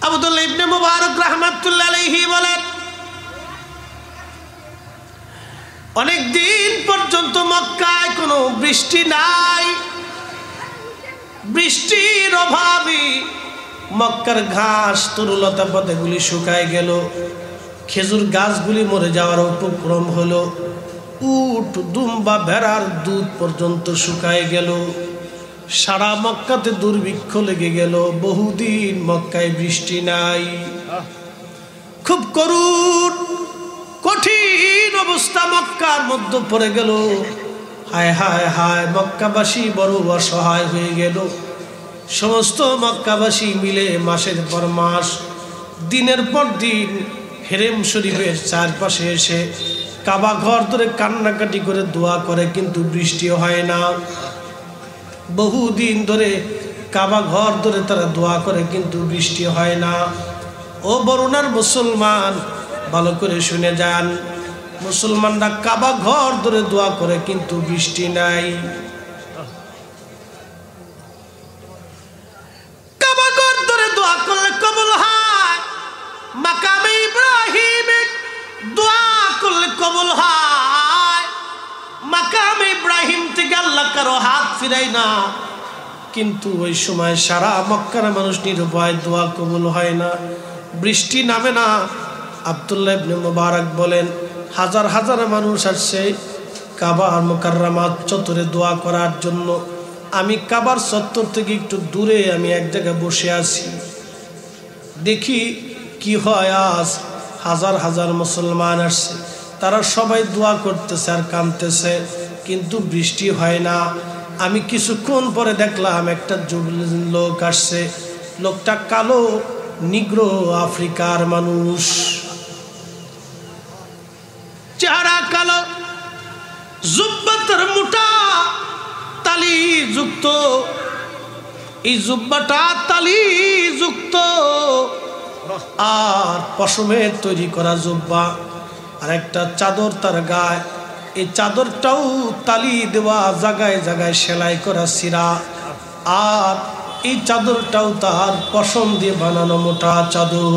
আব্দুল্লাহ ইবনে মুবারক রাহমাতুল্লাহ আলাইহি বলেন, অনেক দিন পর্যন্ত মক্কায় কোনো বৃষ্টি নাই। বৃষ্টির অভাবে মক্কার ঘাস তরুলতা পাতাগুলি শুকায় গেল, খেজুর গাছগুলি মরে যাওয়ার উপক্রম হলো, উট দুম্বা ভেড়ার দুধ পর্যন্ত শুকায় গেল। সারা মক্কাতে দুর্ভিক্ষ লেগে গেল। বহুদিন মক্কায় বৃষ্টি নাই। খুব করুণ কঠিন অবস্থা মক্কার মধ্যে পড়ে গেল। হায় হায় হায়, মক্কাবাসী বড় অসহায় হয়ে গেল। সমস্ত মক্কাবাসী মিলে মাসের পর মাস, দিনের পর দিন হেরেম শরীফের চারপাশে এসে কাবা ঘর ধরে কান্নাকাটি করে দোয়া করে, কিন্তু বৃষ্টি হয় না। বহুদিন ধরে কাবা ঘর ধরে তারা দোয়া করে, কিন্তু বৃষ্টি হয় না। ও বরুণার মুসলমান, ভালো করে শুনে যান, মুসলমানরা কাবা ঘর ধরে দোয়া করে, কিন্তু বৃষ্টি নাই। কাবা ঘর ধরে দোয়া করলে কবুল হয়, মাকামে ইব্রাহিমে দোয়া করলে কবুল হয়। মাকামে ইব্রাহিম থেকে আল্লাহ কারো হাত ফিরাই না, কিন্তু ওই সময় সারা মক্কার মানুষ নিরুপায়, দোয়া কবুল হয় না, বৃষ্টি নামে না। আব্দুল্লাহ ইবনে মুবারক বলেন, হাজার হাজার মানুষ আসছে কাবার মুকাররমাত চত্বরে দোয়া করার জন্য। আমি কাবার চত্বর থেকে একটু দূরে আমি এক জায়গায় বসে আছি, দেখি কি হয়। আজ হাজার হাজার মুসলমান আসছে, তারা সবাই দোয়া করতেছে আর কাঁদতেছে, কিন্তু বৃষ্টি হয় না। আমি কিছুক্ষণ পরে দেখলাম একটা লোক আসছে। লোকটা কালো, নিগ্রো আফ্রিকার মানুষ, চেহারা কালো, জুব্বাটার মোটা তালি যুক্ত, এই জুব্বাটা তালি যুক্ত আর পশমের তৈরি করা জুব্বা, আর একটা চাদর তার গায়ে। এই চাদরটাও তালি দেওয়া, জায়গায় জায়গায় সেলাই করা সিরা, আর এই চাদরটাও তার পশম দিয়ে বানানো মোটা চাদর।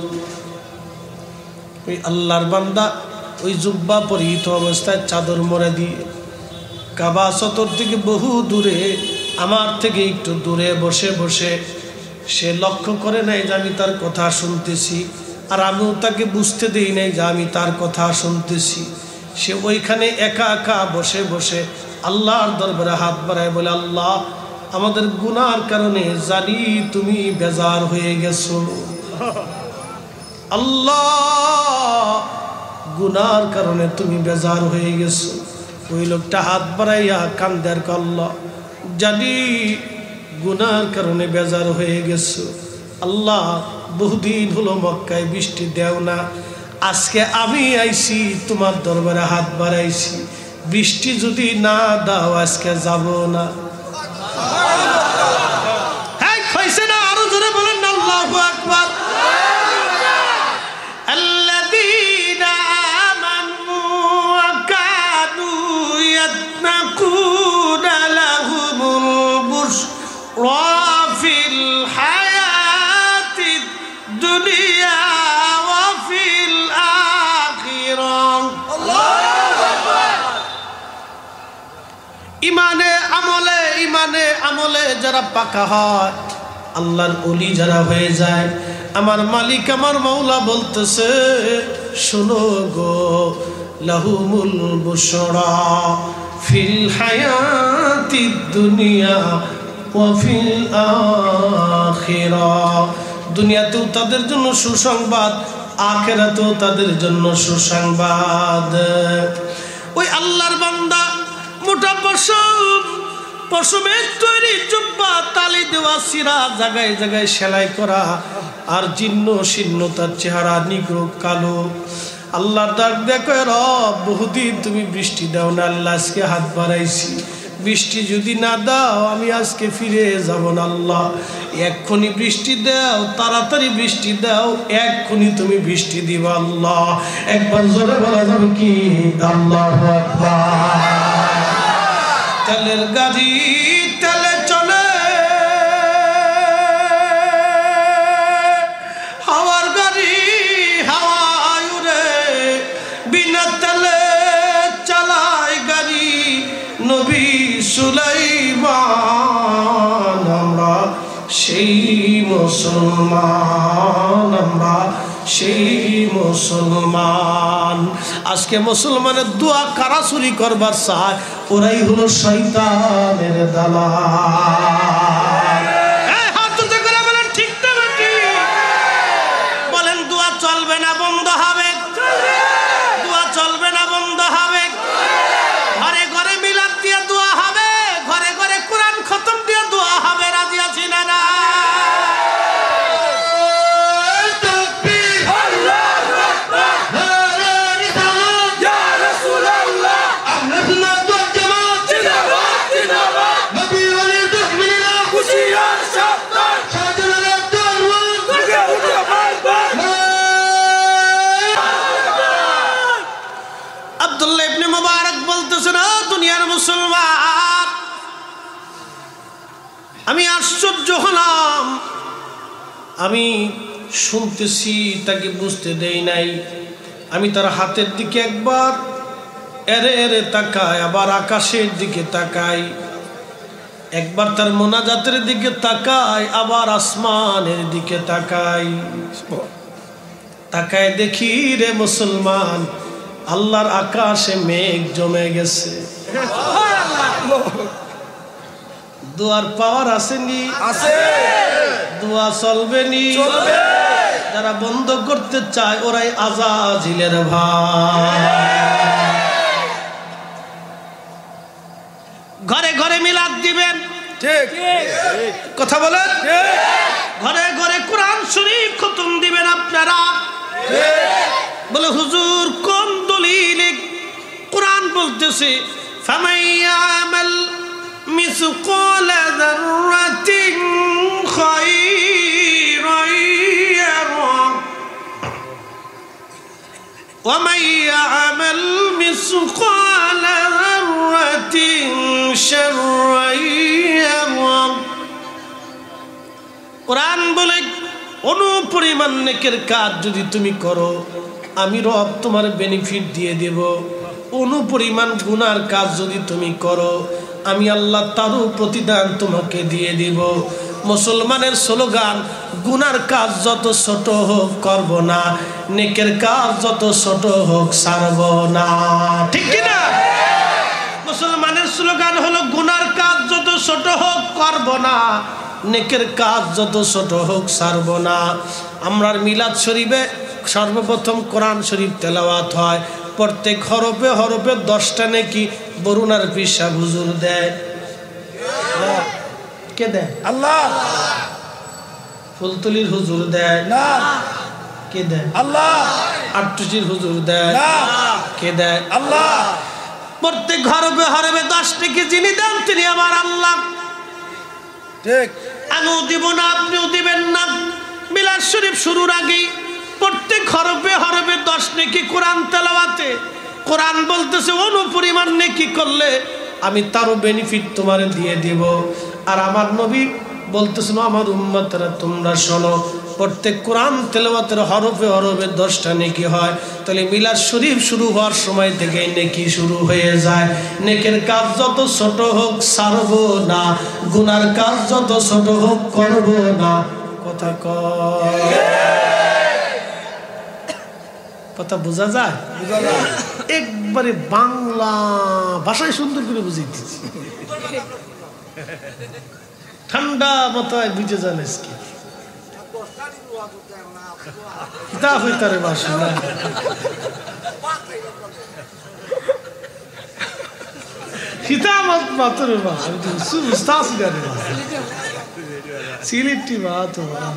ওই আল্লাহর বান্দা ওই জুব্বা পরিহিত অবস্থায় চাদর মরে দিয়ে কাবা চত্বর থেকে বহু দূরে, আমার থেকে একটু দূরে বসে বসে সে লক্ষ্য করে নাই যে আমি তার কথা শুনতেছি, আর আমিও তাকে বুঝতে দিই নাই যে আমি তার কথা শুনতেছি। সে ওইখানে একা একা বসে বসে আল্লাহর দরবারে হাত বাড়ায় বলে, আল্লাহ, আমাদের গুনার কারণে জানি তুমি বেজার হয়ে গেছো। আল্লাহ, গুনার কারণে তুমি বেজার হয়ে গেছো। ওই লোকটা হাত বাড়াইয়া কান্দে আর আল্লাহ, জানি গুনার কারণে বেজার হয়ে গেছো। আল্লাহ, বহুদিন হলো মক্কায় বৃষ্টি দেও না, আজকে আমি আইছি তোমার দরবারে হাত বাড়াইছি, বৃষ্টি যদি না দাও আজকে যাব না। হ্যাঁ, হইছে না? আরো জোরে বলেন না, আল্লাহু আকবার। আল্লাযীনা আমানু ওয়া কানু ইয়াত্তাকুনা লাহুমুল বুশরা ফিল হায়াতিদ দুনিয়া ইমানে আমলে যারা পাকা হয়, আল্লাহর ওলি যারা হয়ে যায়, আমার মালিক আমার মৌলা বলতেছে, শোনো গো, লাহুমুল বুশরা ফিল হায়াতিদ দুনিয়া ওয়া ফিল আখিরাহ। দুনিয়াতেও তাদের জন্য সুসংবাদ, আখিরাতেও তাদের জন্য সুসংবাদ। ওই আল্লাহর বান্দা মোটা পশমের তৈরি জুব্বা, তালি দেওয়া সিরা, জায়গায় জায়গায় সেলাই করা, আর জীর্ণ শীর্ণ তার চেহারা, নিগ্রো কালো। আল্লাহর ডাক দেখো, রব, বহুদিন তুমি বৃষ্টি দাও না, আল্লাহ আজকে হাত বাড়াইছি, বৃষ্টি যদি না দাও আমি আজকে ফিরে যাব না। আল্লাহ, এক্ষুনি বৃষ্টি দাও, তাড়াতাড়ি বৃষ্টি দাও, এক্ষুনি তুমি বৃষ্টি দিবা। আল্লাহ, একবার জোরে বলা যাবে কি? আল্লাহু আকবার। তেলের গাড়ি তেলে চলে, মুসলমান, আমরা সেই মুসলমান। আজকে মুসলমানের দোয়া কারা চুরি করবার চায়? ওরাই হলো শয়তানের দালাল। হাত উঁচু করে বলেন ঠিক না বেটি? বলেন দোয়া চলবে না বন্ধ হবে? দোয়া চলবে না বন্ধ হবে? ঘরে ঘরে মিলাদ দিয়ে দোয়া হবে, ঘরে ঘরে কোরআন খতম দিয়ে দোয়া হবে। রাজি আছি না? না আব্দুল্লাহ ইবনে মুবারক বলতেছেন, দুনিয়ার মুসলমান, আমি আশ্চর্য হলাম, আমি শুনতেছি তাকে বুঝতে দেই নাই। আমি তার হাতের দিকে একবার এরে এরে তাকাই, আবার আকাশের দিকে তাকাই, একবার তার মোনাজাতের দিকে তাকাই, আবার আসমানের দিকে তাকাই। তাকায় দেখি রে মুসলমান, আল্লাহর আকাশে মেঘ জমে গেছে। দোয়ার পাওয়ার আসেনি? আছে। দোয়া চলবে নি? চলবে। যারা বন্ধ করতে চায় ওরাই আজাজিলের ভাই। ঘরে ঘরে মিলাদ দিবেন, ঠিক কথা বলেন? ঘরে ঘরে কোরআন শরীফ খতম দিবেন আপনারা। বলে হুজুর কোন দলিলে কোরআন বলতেছে ফামাইয়ামাল মিসকালা যাররাতিন খায়রান ইয়ারা ওয়া মাইয়ামাল মিসকালা যাররাতিন শাররান ইয়ারা। কোরআন বলে অনুপরিমাণ নেকের কাজ যদি তুমি করো, আমি রব তোমার বেনিফিট দিয়ে দেব। অনুপরিমাণ গুনার কাজ যদি তুমি করো, আমি আল্লাহ তারও প্রতিদান তোমাকে দিয়ে দেব। মুসলমানের স্লোগান, গুনার কাজ যত ছোট হোক করব না, নেকের কাজ যত ছোট হোক ছাড়ব না। ঠিক কিনা? মুসলমানের স্লোগান হলো গুনার কাজ যত ছোট হোক করব না, নেকের কাজ যত ছোট হোক ছাড়ব না। আমরার মিলাদ শরীফে সর্বপ্রথম কোরআন শরীফ তেলাওয়াত হয়। প্রত্যেক হরফে হরফে 10টা নেকি বরুণার পীর সাহেব হুজুর দেয়। কে দেয়? আল্লাহ। ফুলতলির হুজুর দেয় না। কে দেয়? আল্লাহ। আটটুচির হুজুর দেয় না। কে দেয়? আল্লাহ। প্রত্যেক হরফে হরফে 10 নেকি যিনি দেন তিনি আমার আল্লাহ। ঠিক। আমিও দিব না, আপনিও দিবেন না। মিলাদ শরীফ শুরুর আগেই প্রত্যেক হরফে হরফে 10 নেকি কোরআন তেলাওয়াতে। কোরআন বলতেছে অনুপরিমাণ নেকি করলে আমি তারও বেনিফিট তোমারে দিয়ে দেব। আর আমার নবী বলতেছেন, আমার উম্মতরা তোমরা শোনো, প্রত্যেক কোরআন তেলাওয়াতের হরফে হরফে 10টা নেকি হয়। তাহলে মিলাদ শরীফ শুরু হওয়ার সময় থেকে নেকি শুরু হয়ে যায়। নেকের কাজ যত ছোট হোক ছাড়ব না, গুনার কাজ যত ছোট হোক করব না। কথা কয়, কথা বোঝা যায়? একবারে বাংলা ভাষায় সুন্দর করে বুঝিয়ে দিচ্ছি, ঠান্ডা মাথায় বুঝে যান। কি কিতাব হইতারে ভাষা না, কিতাব মাত্র সিলেটি বাত।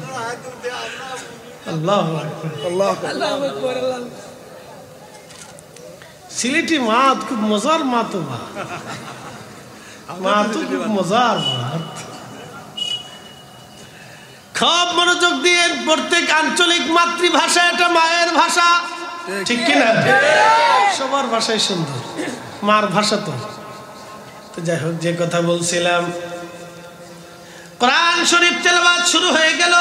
আল্লাহ আল্লাহ। সিলেটি মাত খুব মজার মাতো, মাতো খুব মজার মাত। খুব মনোযোগ দিয়ে, প্রত্যেক আঞ্চলিক মাতৃভাষা এটা মায়ের ভাষা, ঠিক কিনা? সবার ভাষাই সুন্দর, মার ভাষা তো। যাই হোক, যে কথা বলছিলাম, কোরআন শরীফ তেলাওয়াত শুরু হয়ে গেল।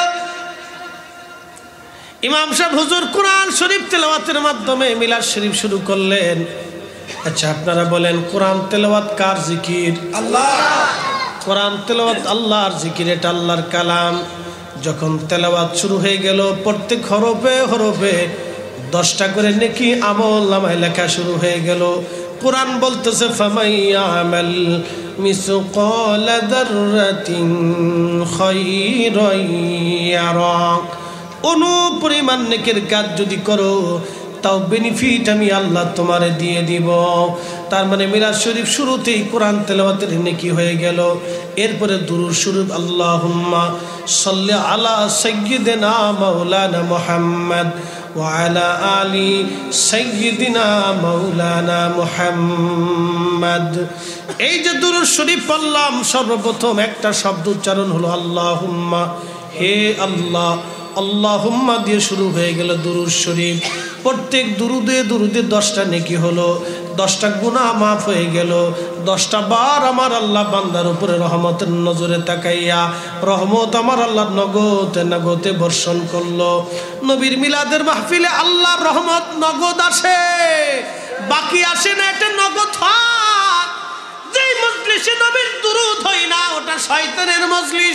ইমাম সাহেব হুজুর কোরআন শরীফ তেলাওয়াতের মাধ্যমে মিলাদ শরীফ শুরু করলেন। আচ্ছা আপনারা বলেন, কোরআন তেলাওয়াত কার জিকির? আল্লাহ। কোরআন তেলাওয়াত আল্লাহর জিকির, এটা আল্লাহর কালাম। যখন তেলাওয়াত শুরু হয়ে গেল প্রত্যেক হরফে হরফে 10টা করে নেকি আমল নামায় লেখা শুরু হয়ে গেল। কুরআন বলতেছে ফামাইয়ামাল মিসকালা যাররাতিন খায়রান ইয়ারা, অনুপরিমাণ নেকের কাজ যদি করো তাও বেনিফিট আমি আল্লাহ তোমারে দিয়ে দিব। তার মানে মিলাদ শরীফ শুরুতেই কোরআন তেলাওয়াতের নেকি হয়ে গেল। এরপরে দুরূদ শরীফ আল্লাহুম্মা সাল্লি আলা সাইয়্যিদিনা মাওলানা মুহাম্মদ ওয়া আলা আলি সাইয়্যিদিনা মাওলানা মুহাম্মদ। এই যে দুরূদ শরীফ পড়লাম সর্বপ্রথম একটা শব্দ উচ্চারণ হলো আল্লাহুম্মা, হে আল্লাহ। আল্লাহুম্মা দিয়ে শুরু হয়ে গেল দুরূদ শরীফ। প্রত্যেক দুরুদে 10টা নেকি হলো, 10টা গুনাহ মাফ হয়ে গেল। 10টা বার আমার আল্লাহ বান্দার উপরে রহমতের নজরে তাকাইয়া রহমত আমার আল্লাহ নগদে নগদে বর্ষণ করলো। নবীর মিলাদের মাহফিলে আল্লাহর রহমত নগদ আসে, বাকি আসে না, এটা নগদ হয়। যেই মজলিসে নবীর দুরুদ হয় না ওটা শয়তানের মজলিস।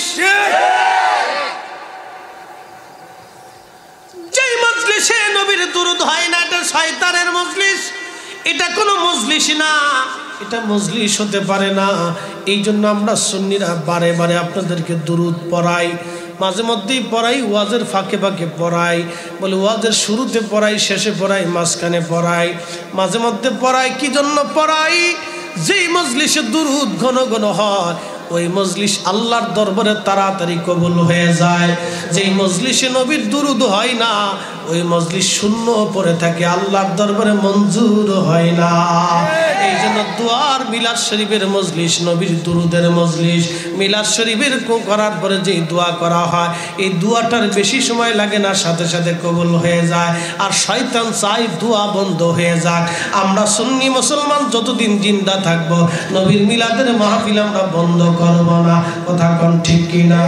যেই মজলিসে নবীর দুরুদ হয় না এটা শয়তানের মজলিস, এটা কোনো মজলিস না, এটা মজলিস হতে পারে না। এই জন্য আমরা সুন্নিরা বারে বারে আপনাদেরকে দুরুদ পড়াই, মাঝে মধ্যেই পড়াই, ওয়াজের ফাঁকে ফাঁকে পড়াই, বলে ওয়াজের শুরুতে পড়াই, শেষে পড়াই, মাঝখানে পড়াই, মাঝে মধ্যে পড়াই। কি জন্য পড়াই? যেই মজলিসে দুরুদ ঘন ঘন হয় ওই মজলিস আল্লাহর দরবারে তাড়াতাড়ি কবুল হয়ে যায়। যেই মজলিসে নবীর দুরুদ হয় না ওই মজলিস শূন্য পড়ে থাকে, আল্লাহর দরবারে মঞ্জুর হয় না। এই জন্য দুয়ার মিলাদ শরীফের মজলিস নবীর দুরুদের মজলিস। মিলাদ শরীফের করার পরে যেই দোয়া করা হয় এই দোয়াটার বেশি সময় লাগে না, সাথে সাথে কবুল হয়ে যায়। আর শয়তান চাই দোয়া বন্ধ হয়ে যাক। আমরা সুন্নি মুসলমান যতদিন জিন্দা থাকবো নবীর মিলাদের মাহফিল আমরা বন্ধ করব না। কথা কোন ঠিক কিনা?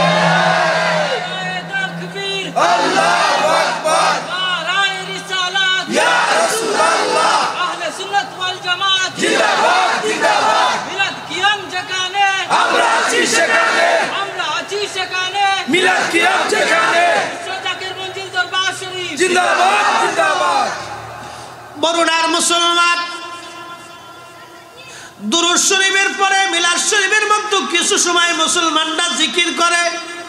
আল্লাহু আকবার, নারায়ে রিসালাত, ইয়া রাসূলুল্লাহ, আহলে সুন্নাত ওয়াল জামাত জিন্দাবাদ জিন্দাবাদ। মিলাদ কিয়াম যেখানে আমরা আছি সেখানে, আমরা আছি সেখানে, মিলাদ কিয়াম যেখানে, জাকির মঞ্জিল দরবার শরীফ জিন্দাবাদ জিন্দাবাদ। বরুণার মুসলমান দুরূদ শরীফের পরে মিলাদ শরীফের মধ্যে কিছু সময় মুসলমানরা জিকির করে,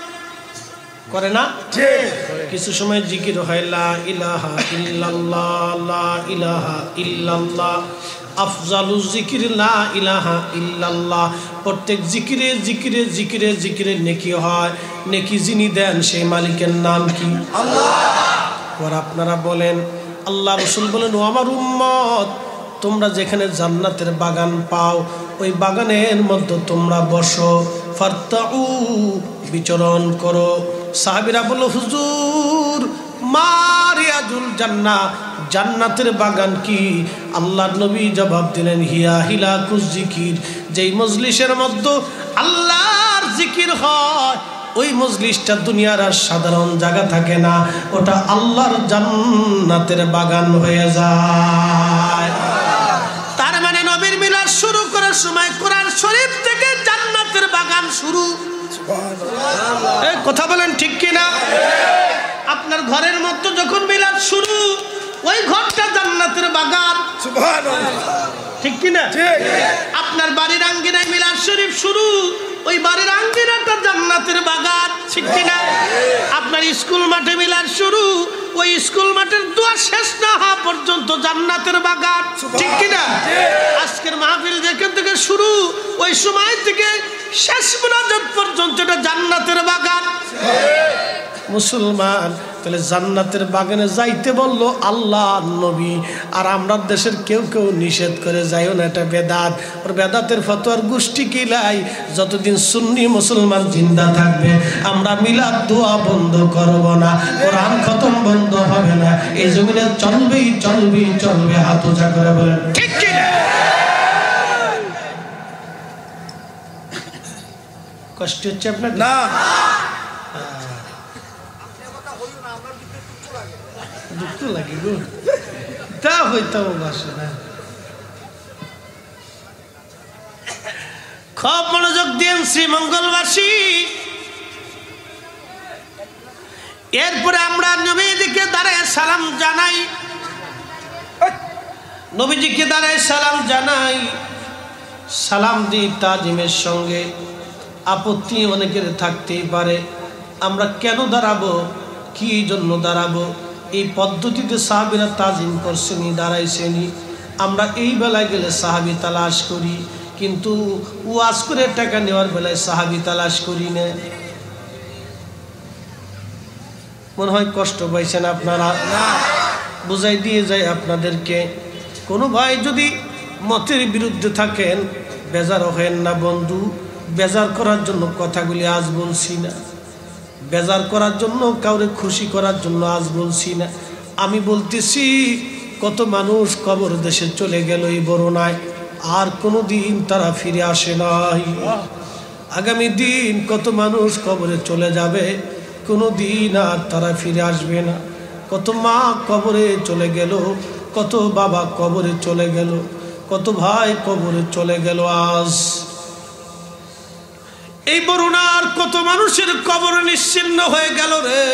করে না? কিছু সময় জিকির হয় লা ইলাহা ইল্লাল্লাহ, লা ইলাহা ইল্লাল্লাহ, আফজালু জিকির লা ইলাহা ইল্লাল্লাহ। প্রত্যেক জিকিরে জিকিরে জিকিরে জিকিরে নেকি হয়। নেকি যিনি দেন সেই মালিকের নাম কি? আল্লাহ। আর আপনারা বলেন, আল্লাহ রাসূল বলেন, ও আমার উম্মত, তোমরা যেখানে জান্নাতের বাগান পাও ওই বাগানের মধ্যে তোমরা বসো, ফারতাউ বিচরণ করো। সাহাবীরা বলল, হুজুর মারিয়াজুল জান্নাহ, জান্নাতের বাগান কি? আল্লাহর নবী জবাব দিলেন, হিয়া হিলাকুজ জিকির, যেই মজলিসের মধ্যে আল্লাহর জিকির হয় ওই মজলিসটা দুনিয়ার আর সাধারণ জায়গা থাকে না, ওটা আল্লাহর জান্নাতের বাগান হয়ে যায়। তার মানে নবীর মিলাদ শুরু করার সময় কোরআন শরীফ থেকে জান্নাতের বাগান শুরু। এই কথা বলেন ঠিক কিনা? আপনার ঘরের মধ্যে যখন মিলাদ শুরু ওই ঘরটা জান্নাতের বাগান। ঠিক কিনা? আপনার বাড়ির আঙ্গিনায় মিলাদ শরীফ শুরু, ওই বাড়ির আঙ্গিনাটা জান্নাতের বাগান। ঠিক কিনা? আপনার স্কুল মাঠে মিলাদ শুরু, ওই স্কুল মাঠের দোয়া শেষ না হওয়া পর্যন্ত জান্নাতের বাগান। ঠিক কিনা? আজকের মাহফিল যেখান থেকে শুরু ওই সময় থেকে শেষ মুনাজাত পর্যন্ত এটা জান্নাতের বাগান। মুসলমান তাহলে জান্নাতের বাগানে যাইতে বললো আল্লাহ নবী, আর আমরা দেশের কেউ কেউ নিষেধ করে যাইও না, এটা বেদাত। ওর বেদাতের ফতোয়ার গোষ্ঠী কিলাই। যতদিন সুন্নি মুসলমান জিন্দা থাকবে আমরা মিলাদ দোয়া বন্ধ করব না, কোরআন খতম বন্ধ হবে না, এই জমিনে চলবেই চলবেই চলবে। হাত উঁচা করে বলেন ঠিক কিনা? কষ্ট হচ্ছে আপনার? না, দুঃখ লাগে গো, তা হইতাম বাসে না। খুব মনোযোগ দিন শ্রীমঙ্গলবাসী। এরপরে আমরা নবীজিকে দাঁড়ায় সালাম জানাই, নবীজিকে দাঁড়ায় সালাম জানাই। সালাম দিই তাজিমের সঙ্গে। আপত্তি অনেকের থাকতেই পারে, আমরা কেন দাঁড়াবো, কি জন্য দাঁড়াবো? এই পদ্ধতিতে সাহাবীরা তাজিম করছেনি, দাঁড়াইছেনি। আমরা এই বেলায় গেলে সাহাবী তালাশ করি, কিন্তু ওয়াজ করে টাকা নেওয়ার বেলায় সাহাবী তালাশ করি না। মনে হয় কষ্ট পাইছেন আপনারা? বুঝাই দিয়ে যায় আপনাদেরকে। কোনো ভাই যদি মতের বিরুদ্ধে থাকেন, বেজার হবেন না বন্ধু। বেজার করার জন্য কথাগুলি আজ বলছি না, বেজার করার জন্য, কাউরে খুশি করার জন্য আজ বলছি না। আমি বলতেছি কত মানুষ কবর দেশে চলে গেল এই বরুণায়, আর কোনো দিন তারা ফিরে আসে নাই। আগামী দিন কত মানুষ কবরে চলে যাবে, কোনো দিন আর তারা ফিরে আসবে না। কত মা কবরে চলে গেল, কত বাবা কবরে চলে গেল, কত ভাই কবরে চলে গেল। আজ এই বরুণার কত মানুষের কবর নিশ্চিহ্ন হয়ে গেল রে।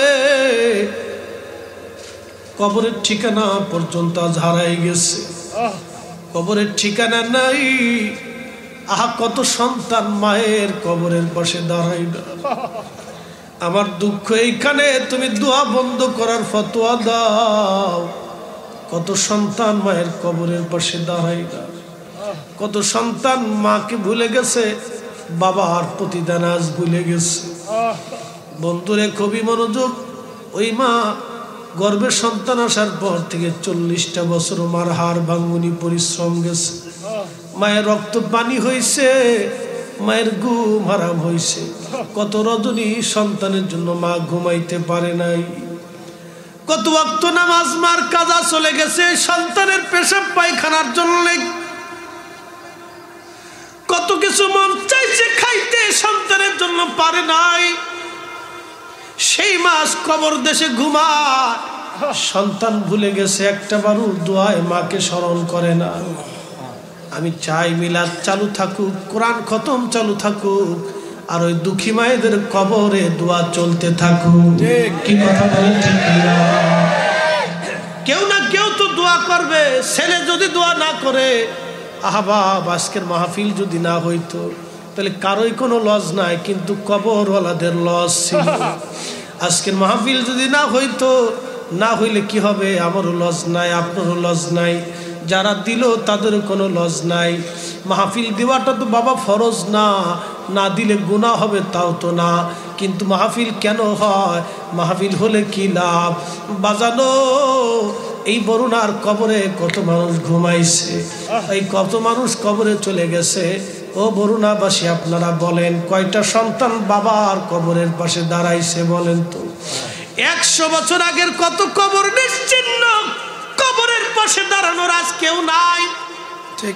কবরের ঠিকানা পর্যন্ত আজ হারাই গেছে, কবরের ঠিকানা নাই। আহা, কত সন্তান মায়ের কবরের পাশে দাঁড়াই না। আমার দুঃখ এইখানে, তুমি দোয়া বন্ধ করার ফতোয়া দাও। কত সন্তান মায়ের কবরের পাশে দাঁড়াই না। কত সন্তান মাকে ভুলে গেছে, বাবার প্রতিদান আজ ভুলে গেছে। বন্ধুরে খুবই মনোযোগ। ওই মা গর্ভে সন্তান আসার পর থেকে 40টা বছর মার হাড় ভাঙ্গুনি পরিশ্রম গেছে। মায়ের রক্ত পানি হয়েছে, মায়ের ঘুম হারাম হয়েছে। কত রজনী সন্তানের জন্য মা ঘুমাইতে পারে নাই। কত ওয়াক্ত নামাজ মার কাজা চলে গেছে সন্তানের পেশাব পায়খানার জন্য। কত কিছু মন চাইছে খাইতে, সন্তানের জন্য পারে নাই। সেই মাস কবর দেশে ঘুমায়, সন্তান ভুলে গেছে, একটা বারও দোয়ায় মাকে স্মরণ করে না। আমি চাই মিলাদ চালু থাকুক, কোরআন খতম চালু থাকুক, আর ওই দুঃখী মায়েদের কবরে দোয়া চলতে থাকুক। কি কথা বলেন ঠিক না? কেউ না কেউ তো দোয়া করবে। ছেলে যদি দোয়া না করে, আহবাব আজকের মাহফিল যদি না হইতো তাহলে কারোই কোনো লজ নাই, কিন্তু কবরওয়ালাদের লজ ছিল। আজকের মাহফিল যদি না হইতো, না হইলে কি হবে? আমারও লজ নাই, আপনারও লজ নাই, যারা দিল তাদেরও কোনো লজ নাই। মাহফিল দেওয়াটা তো বাবা ফরজ না, না দিলে গুনাহ হবে তাও তো না। কিন্তু মাহফিল কেন হয়? মাহফিল হলে কি লাভ? বাজানো এই বরুণার কবরে কত মানুষ ঘুমাইছে, এই কত মানুষ কবরে চলে গেছে। ও বরুণাবাসী, আপনারা বলেন কয়টা সন্তান বাবার কবরের পাশে দাঁড়াইছে বলেন তো? 100 বছর আগের কত কবর নিশ্চিহ্ন, কবরের পাশে দাঁড়ানোর আজ কেউ নাই। ঠিক।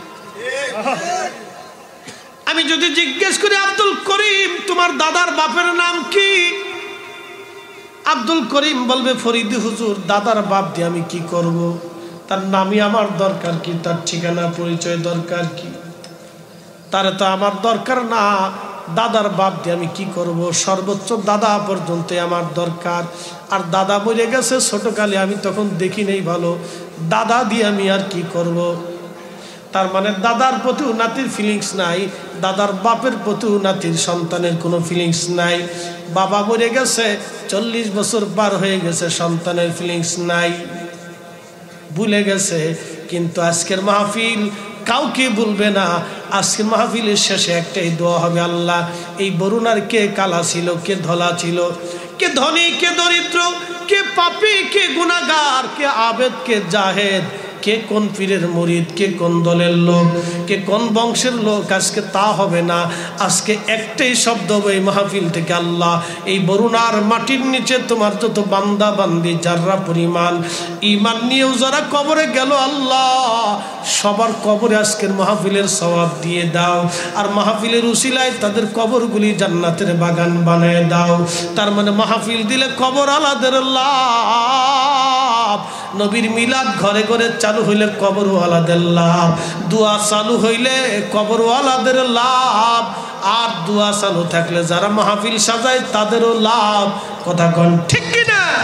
আমি যদি জিজ্ঞেস করি, আব্দুল করিম তোমার দাদার বাপের নাম কি? আব্দুল করিম বলবে ফরিদি হুজুর। দাদার বাপ দিয়ে আমি কি করব? তার নামই আমার দরকার কি? তার ঠিকানা পরিচয় দরকার কি? তার তো আমার দরকার না। দাদার বাপ দিয়ে আমি কি করব? সর্বোচ্চ দাদা পর্যন্ত আমার দরকার। আর দাদা মরে গেছে ছোটকালে, আমি তখন দেখি নেই ভালো, দাদা দিয়ে আমি আর কি করব? তার মানে দাদার প্রতিও নাতির ফিলিংস নাই, দাদার বাপের প্রতিও নাতির সন্তানের কোনো ফিলিংস নাই। বাবা মরে গেছে 40 বছর পার হয়ে গেছে, সন্তানের ফিলিংস নাই, ভুলে গেছে। কিন্তু আজকের মাহফিল কাউকে বলবে না। আজকের মাহফিলের শেষে একটাই দোয়া হবে, আল্লাহ এই বরুণার কে কালা ছিল, কে ধলা ছিল, কে ধনী, কে দরিদ্র, কে পাপী, কে গুনাহগার, কে আবেদ, কে জাহেদ, কে কোন পীরের মুরিদ, কে কোন দলের লোক, কে কোন বংশের লোক, আজকে তা হবে না। আজকে একটাই শব্দ হবে এই মাহফিল থেকে, আল্লাহ এই বরুণার মাটির নিচে তোমার যত বান্দা বান্দি যারা পরিমাণ ঈমান নিয়েও যারা কবরে গেল, আল্লাহ সবার কবরে আজকের মাহফিলের সওয়াব দিয়ে দাও। আর মাহফিলের উসিলায় তাদের কবরগুলি জান্নাতের বাগান বানায় দাও। তার মানে মাহফিল দিলে কবর আলাদের লাভ। নবীর মিলাদ ঘরে ঘরে চালু হইলে কবরওয়ালাদের লাভ, দোয়া চালু হইলে কবরওয়ালাদের লাভ, আর দোয়া চালু থাকলে যারা মাহফিল সাজায় তাদেরও লাভ। কথা কোন ঠিক কিনা?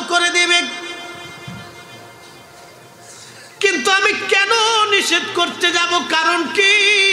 করে দেবে। কিন্তু আমি কেন নিষেধ করতে যাব? কারণ কি?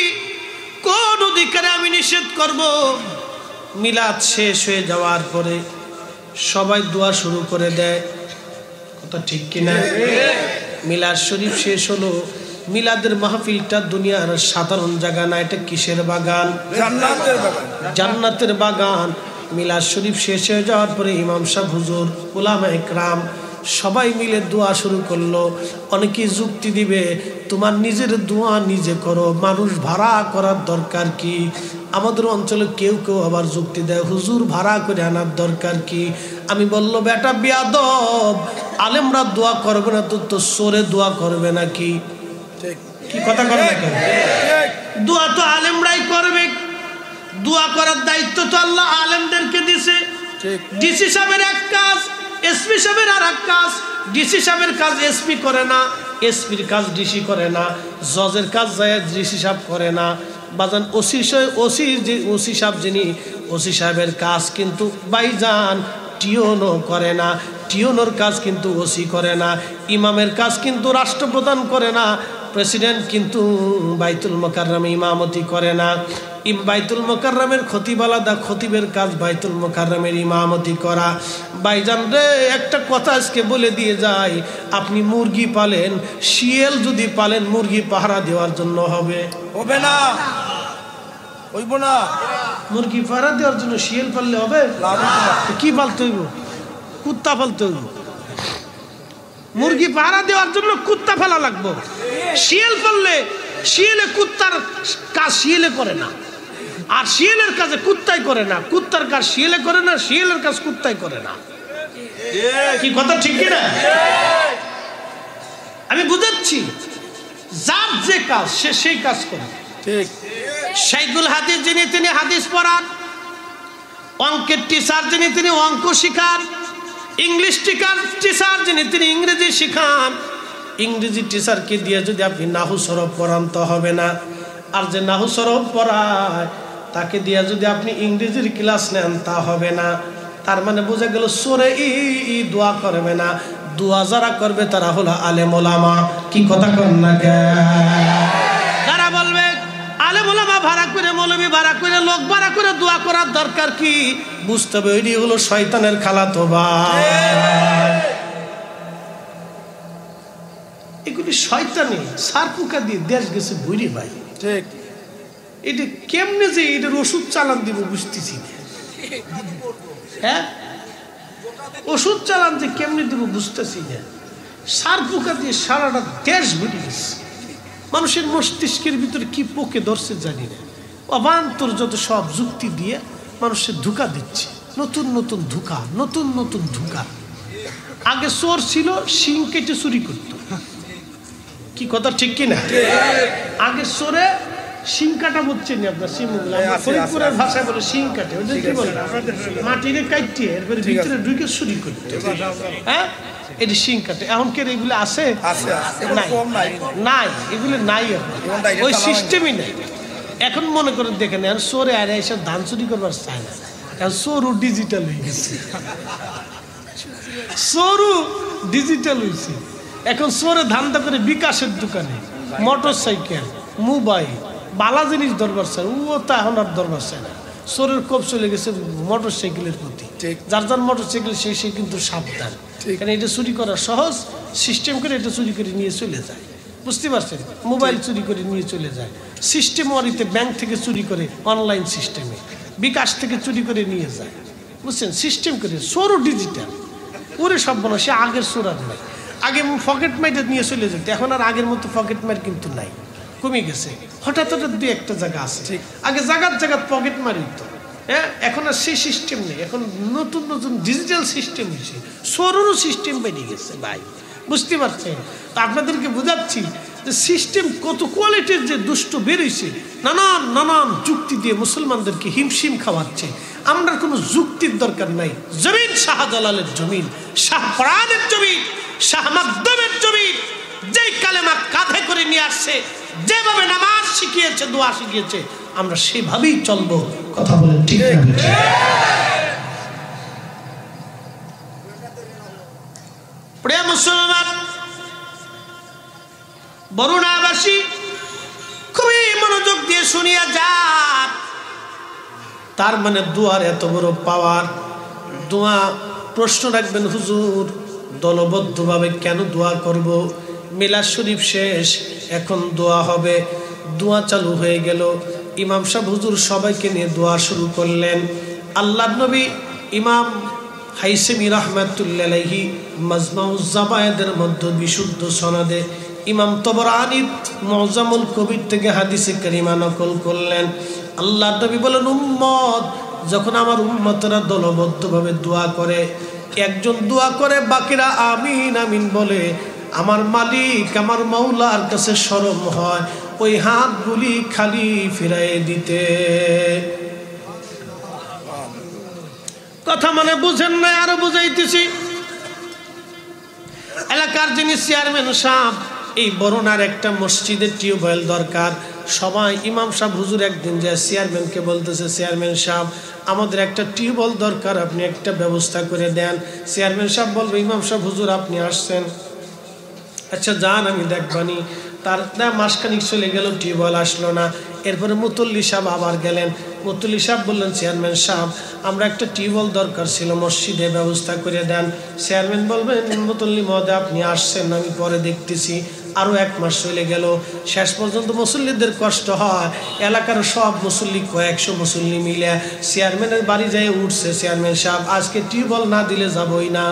কোন অধিকারে আমি নিষেধ করব? মিলাদ শেষ হয়ে যাওয়ার পরে সবাই দোয়া শুরু করে দেয়, কথা ঠিক কিনা? মিলাদ শরীফ শেষ হলো, মিলাদের মাহফিলটা দুনিয়ার সাধারণ জায়গা না, এটা কিসের বাগান? জান্নাতের বাগান। জান্নাতের বাগান। মিলাদ শরীফ শেষ হয়ে যাওয়ার পরে ইমাম সাহেব, হুজুর, উলামা ইকরাম সবাই মিলে দোয়া শুরু করলো। অনেকেই যুক্তি দিবে, তোমার নিজের দোয়া নিজে করো, মানুষ ভাড়া করার দরকার কি? আমাদের অঞ্চলে কেউ কেউ আবার যুক্তি দেয়, হুজুর ভাড়া করে আনার দরকার কি? আমি বললো, বেটা বিয়াদব, আলেমরা দোয়া করবে না তো সোরে দোয়া করবে নাকি? কি কথা করবে না কেন? দোয়া তো আলেমরাই করবে। দোয়া করার দায়িত্ব তো আল্লাহ আলেমদেরকে দিছে। ডিসি সাহেবের এক কাজ, এসপি সাহেবের আর এক কাজ। ডিসি সাহেবের কাজ এসপি করে না, এসপির কাজ ডিসি করে না, জজের কাজ যায় ডিসি সাহেব করে না। বাজান ওসি সাহেব যিনি, ওসি সাহেবের কাজ কিন্তু বাইজান টিওনও করে না, টিওনোর কাজ কিন্তু ওসি করে না। ইমামের কাজ কিন্তু রাষ্ট্রপ্রধান করে না, প্রেসিডেন্ট কিন্তু বাইতুল মোকাররমে ইমামতি করে না। বাইতুল মোকাররমের খতিব আলাদা, খতিবের কাজ বাইতুল মোকাররমের ইমামতি করা। ভাইজান রে, একটা কথা আজকে বলে দিয়ে যায়, আপনি মুরগি পালেন, শিয়াল যদি পালেন, মুরগি পাহারা দেওয়ার জন্য হবে? হবে না, হইব না। মুরগি পাহারা দেওয়ার জন্য শিয়াল পাললে হবে? কি পালতে হইব? কুত্তা পালতে হইব। মুরগি পাহারা দেওয়ার জন্য কুত্তা ফেলা লাগবে। শিয়াল পাললে শিয়ালে, কুত্তার কাজ শিয়ালে করে না, আর শিয়ালের কাজে কুত্তাই করে না। কুত্তার কাজ শিয়ালে করে না, শিয়ালের কাজ কুত্তাই করে না। কি কথা ঠিক কিনা? আমি বুঝাচ্ছি, যার যে কাজ সে সেই কাজ করে। ঠিক। শাইখুল হাদিস যিনি, তিনি হাদিস পড়ান। অঙ্কের টিচার যিনি, তিনি অঙ্ক শিখান। ইংলিশ টিচার যিনি, তিনি ইংরেজি শিখান। ইংরেজি টিচারকে দিয়ে যদি আপনি নাহু সরফ পড়ান তো হবে না। আর যে নাহু সরফ পড়ায় তাকে দিয়ে যদি আপনি ইংরেজির ক্লাস নেন তা হবে না। তার মানে বোঝা গেল সোরে ই দোয়া করবে না। দোয়া যারা করবে তারা হলো আলেম ওলামা। কি কথা কন না? যারা বলবে আলেম ওলামা ভাড়া করে, মৌলবি ভাড়া করে, লোক ভাড়া করে দোয়া করার দরকার কি? বুঝতে হবে এটি হলো শয়তানের খালাতো ভাই। এগুলি শয়তানি সারপুকা দিয়ে দেশ গেছে বুড়ি ভাই। ঠিক। এটা কেমনে যে এটার ওষুধ চালান দিব বুঝতেছি না। হ্যাঁ, ওষুধ চালান যে কেমনে দিব বুঝতেছি না। সারপুকা দিয়ে সারাটা দেশ বুড়ি গেছে। মানুষের মস্তিষ্কের ভিতরে কি পোকে ধরছে জানি না। অবান্তর যত সব যুক্তি দিয়ে মানুষের ধোঁকা দিচ্ছে, নতুন নতুন ধোঁকা, নতুন নতুন ধোঁকা। আগে চোর ছিল, শিং কেটে চুরি করত। কি কথা ঠিক কিনা? আগে চোরে শিং কাটা বুঝছেন আপনার? ফরিদপুরের ভাষায় বলে শিং কাটে। ওটা কি বলে? মাটিরে কাটতে এরপরে ভিতরে ঢুকে চুরি করতে। হ্যাঁ, এটি শিং কাটে। এখন কে এগুলো আছে? নাই, এগুলো নাই। ওই সিস্টেমই নাই। এখন মনে করেন দেখেন, এখন চোরে আর এসব ধান চুরি করবার চায় না। এখন চোরও ডিজিটাল হয়ে গেছে, চোরও ডিজিটাল হয়েছে। এখন চোরে ধান্দা করে বিকাশের দোকানে মোটর সাইকেল, মোবাইল, বালা জিনিস দরবার চায়। ও তো এখন আর দরবার চায় না। চোরের কোপ চলে গেছে মোটর সাইকেলের প্রতি। যার যার মোটর সাইকেল সে কিন্তু সাবধান। কারণ এটা চুরি করা সহজ, সিস্টেম করে এটা চুরি করে নিয়ে চলে যায়। বুঝতে পারছেন? মোবাইল চুরি করে নিয়ে চলে যায়। সিস্টেম ওয়ারিতে ব্যাংক থেকে চুরি করে, অনলাইন সিস্টেমে বিকাশ থেকে চুরি করে নিয়ে যায়। বুঝছেন? সিস্টেম করে। চোরও ডিজিটাল। ওরে সব বলো, সে আগের চোর আর নাই। আগে পকেট মাইটা নিয়ে চলে যেত, এখন আর আগের মতো পকেট মার কিন্তু নাই, কমে গেছে। হঠাৎ হঠাৎ দুই একটা জায়গা আছে। আগে জায়গার পকেট মার হইতো। হ্যাঁ, এখন আর সেই সিস্টেম নেই। এখন নতুন নতুন ডিজিটাল সিস্টেম হয়েছে, চোরেরও সিস্টেম বেরিয়ে গেছে ভাই। বুঝতে পারছেন? আপনাদেরকে বোঝাচ্ছি যে সিস্টেম কত কোয়ালিটির যে দুষ্ট বেরোইছে। নানান নানান যুক্তি দিয়ে মুসলমানদেরকে হিমশিম খাওয়াচ্ছে। আমরা কোনো যুক্তির দরকার নাই। জমিন শাহজালালের জমিন, শাহ পরানের জমিন, শাহ মাকদুমের জমিন। যেই কালেমা কাঁধে করে নিয়ে আসছে, যেভাবে নামাজ শিখিয়েছে, দোয়া শিখিয়েছে, আমরা সেভাবেই চলবো। কথা বলেন ঠিক না? প্রিয় মুসলমান, বরুণাবাসী খুবই মনোযোগ দিয়ে শুনিয়া যান। তার মানে দোয়ার এত বড় পাওয়ার। দোয়া প্রশ্ন রাখবেন, হুজুর দলবদ্ধভাবে কেন দোয়া করব? মিলাদ শরীফ শেষ, এখন দোয়া হবে। দোয়া চালু হয়ে গেল। ইমাম সাহেব হুজুর সবাইকে নিয়ে দোয়া শুরু করলেন। আল্লাহর নবী ইমাম হাইসেমি রাহমাতুল্লাহ আলাইহি মাজমাউজ জাবায়েদের মধ্যে বিশুদ্ধ সনদে ইমাম তবরানী মুআজ্জামুল কবির থেকে হাদিসে কারিমা নকল করলেন। আল্লাহর নবী বলেন, উম্মত যখন আমার উম্মতরা দলবদ্ধভাবে দোয়া করে, একজন দোয়া করে বাকিরা আমিন আমিন বলে, আমার মালিক আমার মাওলার কাছে শরম হয় ওই হাতগুলি খালি ফিরাইয়ে দিতে। কথা মানে বুঝেন না, আরো বুঝাইতেছি। এলাকার যিনি চেয়ারম্যান সাহেব, এই বরুণার একটা মসজিদের টিউবওয়েল দরকার। সবাই ইমাম সাহেব হুজুর একদিন যায় চেয়ারম্যানকে বলতেছে, চেয়ারম্যান সাহেব আমাদের একটা টিউবওয়েল দরকার, আপনি একটা ব্যবস্থা করে দেন। চেয়ারম্যান সাহেব বলবে, ইমাম সাহেব হুজুর আপনি আসছেন, আচ্ছা যান আমি দেখবানি। তার মাসখানিক চলে গেল, টিউবওয়েল আসলো না। এরপরে মুতল্লি সাহেব আবার গেলেন। মুতল্লি সাহেব বললেন, চেয়ারম্যান সাহেব আমরা একটা টিউবওয়েল দরকার ছিল, মসজিদে ব্যবস্থা করে দেন। চেয়ারম্যান বলবেন, মুতল্লি মহোদয় আপনি আসছেন, আমি পরে দেখতেছি। আরও 1 মাস চলে গেল। শেষ পর্যন্ত মুসল্লিদের কষ্ট হয়, এলাকার সব মুসল্লি 100 মুসল্লি মিলে চেয়ারম্যানের বাড়ি যেয়ে উঠছে, চেয়ারম্যান সাহেব আজকে টিউবওয়েল না দিলে যাবই না।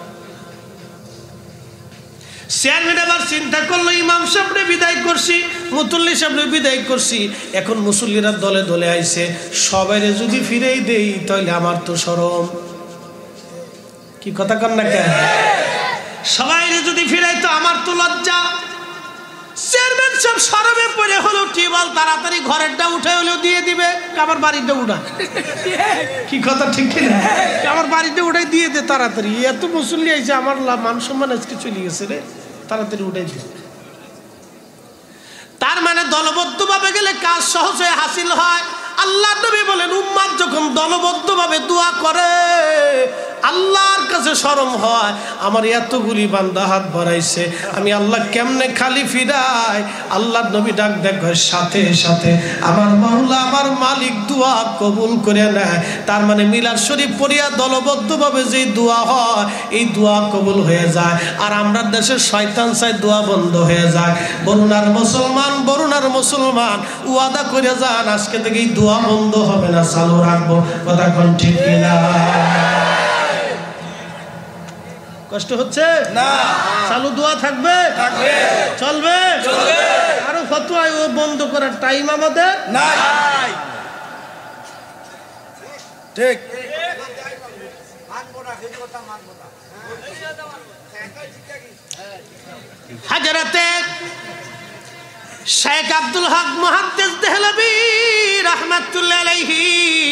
চেয়ারম্যান আবার চিন্তা করলো, ইমাম সাহেবরে বিদায় করছি, মুতল্লি সাহেবরে বিদায় করছি, এখন মুসল্লিরা দলে দলে আইছে, সবাইরে যদি ফিরেই দেই তাহলে আমার তো শরম। কি কথা কন না কেন? সবাইরে যদি ফিরাই তো আমার তো লজ্জা। চেয়ারম্যান সাহেব শরমে পড়ে হলো টিউবওয়েল তাড়াতাড়ি ঘরেরটা উঠে হলেও দিয়ে দিবে, আমার বাড়িটা উঠা। কি কথা ঠিক কিনা? আমার বাড়িটা উঠাই দিয়ে দে তাড়াতাড়ি, এত মুসল্লি আইছে, আমার মান সম্মান আজকে চলে গেছে রে, তাড়াতাড়ি উঠাই দিয়ে। তার মানে দলবদ্ধভাবে গেলে কাজ সহজে হাসিল হয়। আল্লাহর নবী বলেন, উম্মাত যখন দলবদ্ধভাবে দোয়া করে আল্লাহর কাছে শরম হয়, আমার এতগুলি বান্দা হাত বাড়াইছে, আমি আল্লাহ কেমনে খালি ফিরাই। আল্লাহর নবী ডাক দেখ সাথে সাথে আমার মাওলা আমার মালিক দোয়া কবুল করে নেয়। তার মানে মিলাদ শরীফ পড়িয়া দলবদ্ধভাবে যে দোয়া হয় এই দোয়া কবুল হয়ে যায়। আর আমরা দেশের শয়তান চাই দোয়া বন্ধ হয়ে যায়। বরুণার মুসলমান ওয়াদা করে যান, আজকে থেকে এই দোয়া বন্ধ হবে না, চালু রাখবো। কথা কোন ঠিক কিনা? কষ্ট হচ্ছে না? চালু দোয়া থাকবে, চলবে। আরো ফতোয়া ও বন্ধ করার টাইম আমাদের নাই। ঠিক। হাজরাতে শেখ আব্দুল হক মুহাদ্দিস দেহলভী রাহমাতুল্লাহ আলাইহি,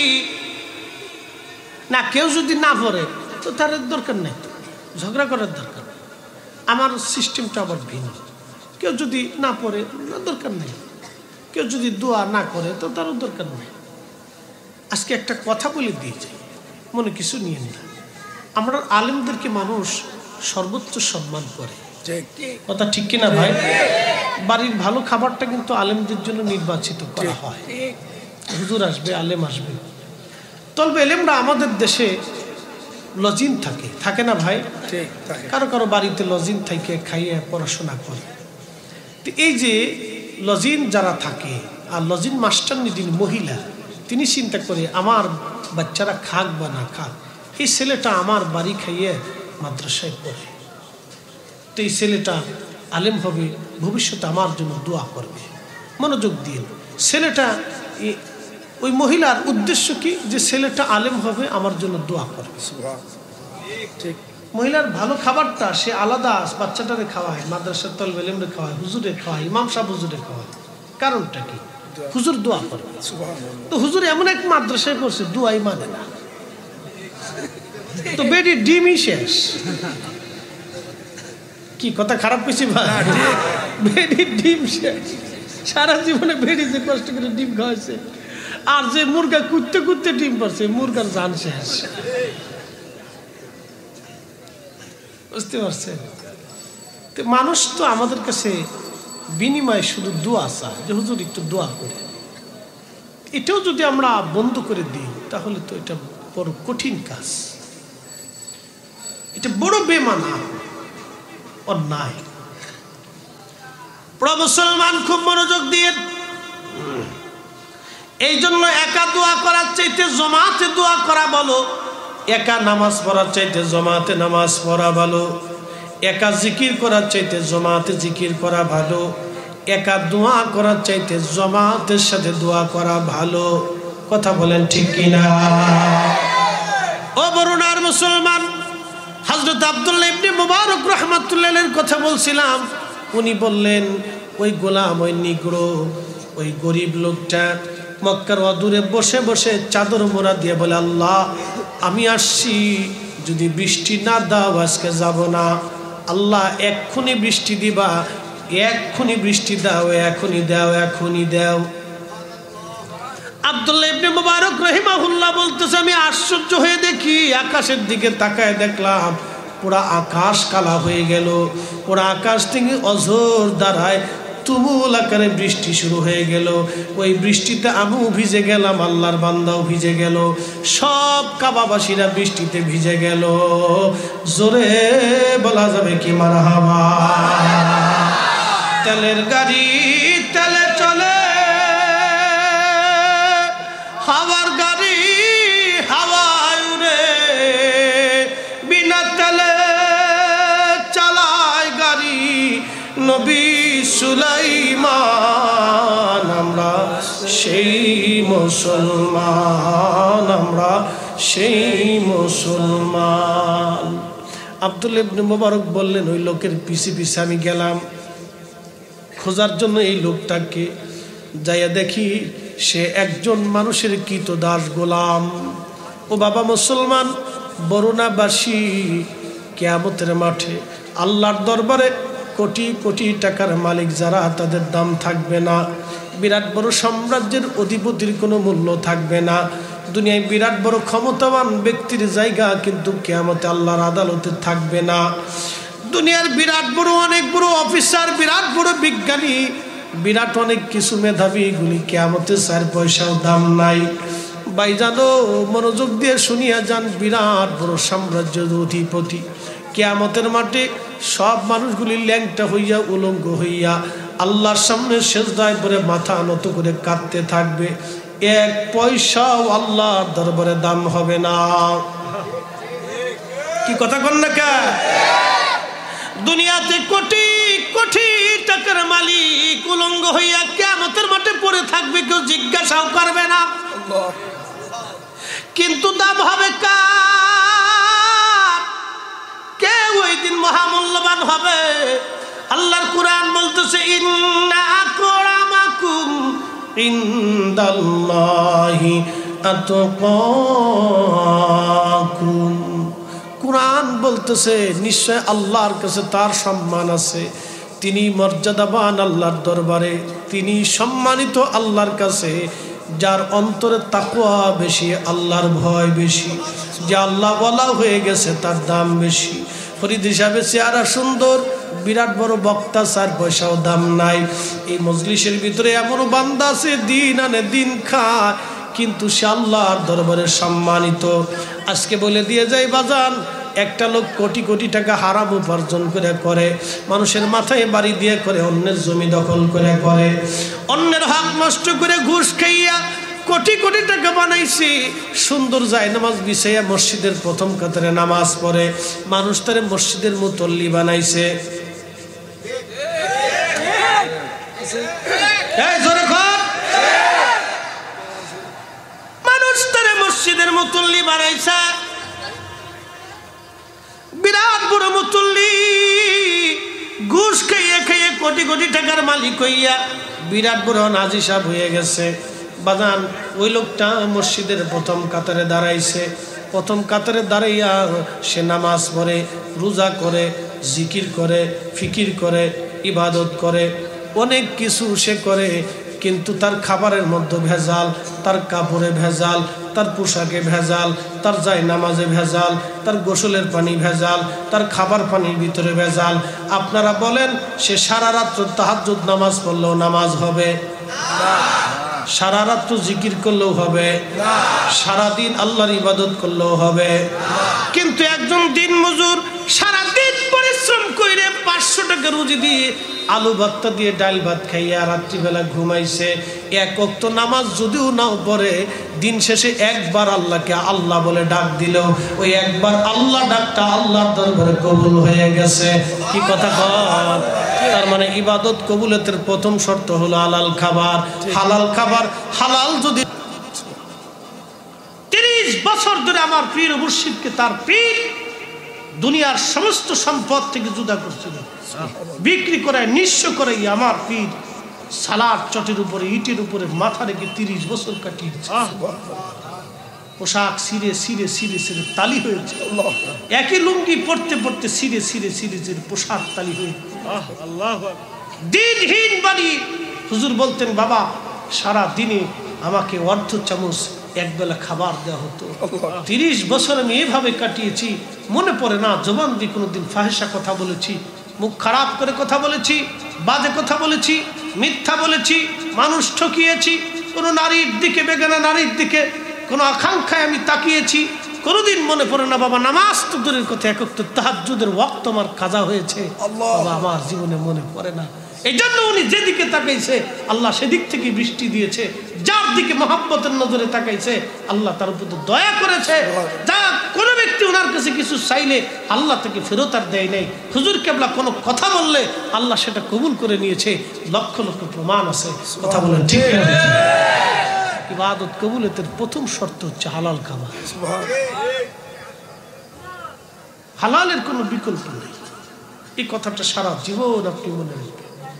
না কেউ যদি না পড়ে তো তার দরকার নেই, ঝগড়া করার দরকার। আমার সিস্টেমটা আবার ভিন্ন। কেউ যদি না পড়ে দরকার নেই, কেউ যদি দোয়া না করে তো তারও দরকার নেই। আজকে একটা কথা বলে দিয়েছে, মনে কিছু নিয়ে না। আমরা আলেমদেরকে মানুষ সর্বোচ্চ সম্মান করে, কথা ঠিক কিনা ভাই? বাড়ির ভালো খাবারটা কিন্তু আলেমদের জন্য নির্বাচিত করা হয়। হুজুর আসবে, আলেম আসবে। তবে আলেমরা আমাদের দেশে লজিন থাকে না ভাই? কারো কারো বাড়িতে লজিন থাকে, খাইয়ে পড়াশোনা করে। তো এই যে লজিন যারা থাকে, আর লজিন মাস্টারনি যিনি মহিলা, তিনি চিন্তা করে আমার বাচ্চারা খাক বা না খাক, এই ছেলেটা আমার বাড়ি খাইয়ে মাদ্রাসায় পড়ে, তো এই ছেলেটা আলেম হবে, ভবিষ্যতে আমার জন্য দোয়া করবে। মনোযোগ দিন। ছেলেটা, ওই মহিলার উদ্দেশ্য কি? যে ছেলেটা আলেম হবে, আমার জন্য দোয়া করবে। ঠিক। মহিলার ভালো খাবারটা সে আলাদা বাচ্চাটারে খাওয়ায়, মাদ্রাসার তলবে এলেমরে খাওয়ায়, হুজুরে খাওয়ায়, ইমাম সাহেব হুজুরে খাওয়ায়। কারণটা কি? হুজুর দোয়া করবে। তো হুজুর এমন এক মাদ্রাসায় পড়ছে দোয়াই মানে না, তো বেডি ডিমই শেষ। কি কথা খারাপ কিছু ভাই? বেডি ডিম শেষ। সারা জীবনে বেডি যে কষ্ট করে ডিম খাওয়াইছে, আর যে মুরগা কুদতে কুদতে ডিম পারছে, মুরগার জান শেষ। বুঝতে পারছেন? তো মানুষ তো আমাদের কাছে বিনিময়ে শুধু দোয়া চায় যে হুজুর একটু দোয়া করে। এটাও যদি আমরা বন্ধ করে দিই তাহলে তো এটা বড় কঠিন কাজ, এটা বড় বেমানা অন্যায়। মুসলমান খুব মনোযোগ দিয়ে, এই জন্য একা দোয়া করার চাইতে জমাতে দোয়া করা ভালো, একা নামাজ পড়ার চাইতে জমাতে নামাজ পড়া ভালো, একা জিকির করার চাইতে জমাতে জিকির করা ভালো, একা দোয়া করার চাইতে জমাতের সাথে দোয়া করা ভালো। কথা বলেন ঠিক কিনা? ও বরুণার মুসলমান, হযরত আব্দুল্লাহ ইবনে মুবারক রাহমাতুল্লাহির কথা বলছিলাম। উনি বললেন ওই গোলাম, ওই নিগ্রো, ওই গরিব লোকটা মক্কার অদূরে বসে বসে চাদর মোড়া দিয়ে বলে, আল্লাহ আমি আসছি, যদি বৃষ্টি না দাও আজকে যাব না। আল্লাহ এক্ষুনি বৃষ্টি দিবা, এক্ষুনি বৃষ্টি দাও, এখনই দাও, এখনই দাও। আব্দুল্লাহ ইবনে মুবারক রাহিমাহুল্লাহ বলতেছে, আমি আশ্চর্য হয়ে দেখি, আকাশের দিকে তাকায় দেখলাম পুরা আকাশ কালা হয়ে গেল। পুরা আকাশ থেকে অঝোর দ্বারায় তুমুল আকারে বৃষ্টি শুরু হয়ে গেল। ওই বৃষ্টিতে আমিও ভিজে গেলাম, আল্লাহর বান্দাও ভিজে গেল, সব কাবাবাসীরা বৃষ্টিতে ভিজে গেল। জোরে বলা যাবে কি মারহাবা? তেলের গাড়ি তেলে চলে, হাওয়ার গাড়ি হাওয়ায় উড়ে, বিনা তেলে চালায় গাড়ি নবী সুলাইমান। আমরা সেই মুসলমান, আমরা সেই মুসলমান। আব্দুল্লাহ ইবনে মুবারক বললেন, ওই লোকের পিছে পিছে আমি গেলাম খোঁজার জন্য। এই লোকটাকে যাইয়া দেখি সে একজন মানুষের কৃতদাস গোলাম। ও বাবা মুসলমান, বরুণাবাসী কিয়ামতের মাঠে আল্লাহর দরবারে কোটি কোটি টাকার মালিক যারা, তাদের দাম থাকবে না। বিরাট বড় সাম্রাজ্যের অধিপতির কোনো মূল্য থাকবে না। দুনিয়ায় বিরাট বড় ক্ষমতাবান ব্যক্তির জায়গা কিন্তু কিয়ামতে আল্লাহর আদালতে থাকবে না। দুনিয়ার বিরাট বড় অনেক বড় অফিসার, বিরাট বড় বিজ্ঞানী, বিরাট অনেক কিছু মেধাবী, এগুলি কিয়ামতে 4 পয়সাও দাম নাই। ভাইজানো মনোযোগ দিয়ে শুনিয়া যান, বিরাট বড় সাম্রাজ্যের অধিপতি কিয়ামতের মাঠে সব মানুষগুলি ল্যাংটা হইয়া উলঙ্গ হইয়া আল্লাহর সামনে সেজদায় পড়ে মাথা নত করে কাঁদতে থাকবে। 1 পয়সাও আল্লাহর দরবারে দাম হবে না। কি কথা কন না কে? দুনিয়াতে কোটি কোটি টাকার মালিক উলঙ্গ হইয়া কিয়ামতের মাঠে পড়ে থাকবে, কেউ জিজ্ঞাসাও করবে না। কিন্তু দাম হবে কার? কে ওই দিন মহামূল্যবান হবে? আল্লাহর কুরআন বলতেছে, ইন্না আকরামাকুম ইনদাল্লাহি আতকাকুম। কুরআন বলতেছে নিশ্চয় আল্লাহর কাছে তার সম্মান আছে, তিনি মর্যাদাবান আল্লাহর দরবারে, তিনি সম্মানিত আল্লাহর কাছে যার অন্তরে তাকওয়া বেশি, আল্লাহর ভয় বেশি, যে আল্লাহ ওয়ালা হয়ে গেছে তার দাম বেশি। ফরিদ হিসাবে চেহারা সুন্দর, বিরাট বড় বক্তা, 4 পয়সাও দাম নাই। এই মজলিসের ভিতরে এমন বান্দা আছে দিন আনে দিন খায়, কিন্তু সে আল্লাহর দরবারে সম্মানিত। আজকে বলে দিয়ে যাই বাজান, একটা লোক কোটি কোটি টাকা হারাম উপার্জন করে মানুষের মাথায় বাড়ি দিয়ে করে, অন্যের জমি দখল করে, অন্যের হক নষ্ট করে, ঘুষ খাইয়া কোটি কোটি টাকা বানাইছি। সুন্দর যায় নামাজ বিছাইয়া মসজিদের প্রথম কাতারে নামাজ পড়ে, মানুষ তারে মসজিদের মুতল্লি বানাইছে। মানুষ তারে মসজিদের মুতল্লি বানাইছে, বিরাট বড় মুতল্লি, ঘুষ খাইয়ে খাইয়ে কোটি কোটি টাকার মালিক হইয়া বিরাট বড় নাজি সাহেব হয়ে গেছে। বাজান ওই লোকটা মসজিদের প্রথম কাতারে দাঁড়াইছে, প্রথম কাতারে দাঁড়াইয়া সে নামাজ পড়ে, রোজা করে, জিকির করে, ফিকির করে, ইবাদত করে, অনেক কিছু সে করে, কিন্তু তার খাবারের মধ্যে ভেজাল, তার কাপড়ে ভেজাল, তার পোশাকে ভেজাল, তার যায় নামাজে ভেজাল, তার গোসলের পানি ভেজাল, তার খাবার পানির ভিতরে ভেজাল। আপনারা বলেন সে সারা রাত্র তাহাজ্জুদ নামাজ পড়লেও নামাজ হবে? সারা রাত্র জিকির করলেও হবে? সারাদিন আল্লাহর ইবাদত করলেও হবে? কিন্তু একজন দিন মজুর সারাদিন পরিশ্রম করে 500 টাকা রুজি দিয়ে আলু ভর্তা দিয়ে ডাল ভাত খাইয়া রাত্রিবেলা ঘুমাইছে, এক ওয়াক্ত নামাজ যদিও নাও পড়ে, দিন শেষে একবার আল্লাহকে আল্লাহ বলে ডাক দিল, ওই একবার আল্লাহ ডাকটা আল্লাহর দরবারে কবুল হয়ে গেছে। কি কথা কর? তার মানে ইবাদত কবুলের প্রথম শর্ত হলো হালাল খাবার। হালাল খাবার, হালাল যদি 30 বছর ধরে আমার পীর মুর্শিদকে তার পীর দুনিয়ার সমস্ত সম্পদ থেকে জুদা করছিল, বিক্রি করে নিঃস্ব করে আমার পীর সালাদ চটের উপরে ইটের উপরে মাথা রেখে 30 বছর কাটিয়েছে। পোশাক সিরে সিরে সিরে সিরে তালি হয়েছে, একই লুঙ্গি পড়তে পড়তে সিরে সিরে সিরে সিরে পোশাক তালি হয়েছে। দিনহীন বাড়ি। হুজুর বলতেন, বাবা সারা দিনে আমাকে অর্ধ চামচ একবেলা খাবার দেওয়া হতো। 30 বছর আমি এভাবে কাটিয়েছি, মনে পড়ে না জবান দিয়ে কোনোদিন ফাহিশা কথা বলেছি, মুখ খারাপ করে কথা বলেছি, বাজে কথা বলেছি, মিথ্যা বলেছি, মানুষ ঠকিয়েছি, কোনো নারীর দিকে, বেগানা নারীর দিকে কোনো আকাঙ্ক্ষায় আমি তাকিয়েছি। কোনোদিন মনে পড়ে না বাবা নামাজ তো দূরের কথা, এক ওয়াক্ত তাহাজ্জুদের ওয়াক্ত আমার কাজা হয়েছে, বাবা আমার জীবনে মনে পড়ে না। এই জন্য উনি যেদিকে তাকাইছে আল্লাহ সেদিক থেকে বৃষ্টি দিয়েছে, যার দিকে মহব্বতের নজরে তাকাইছে আল্লাহ তার উপর দয়া করেছে। যা কোনো ব্যক্তি ওনার কাছে কিছু চাইলে আল্লাহ তাকে ফেরত আর দেয় নাই। হুজুর কেবলা কোনো কথা বললে আল্লাহ সেটা কবুল করে নিয়েছে, লক্ষ লক্ষ প্রমাণ আছে। কথা বলেন ঠিক আছে? ইবাদত কবুলের প্রথম শর্ত হচ্ছে হালাল খাবার। হালালের কোনো বিকল্প নেই। এই কথাটা সারা জীবন আপনি মনে রাখবেন।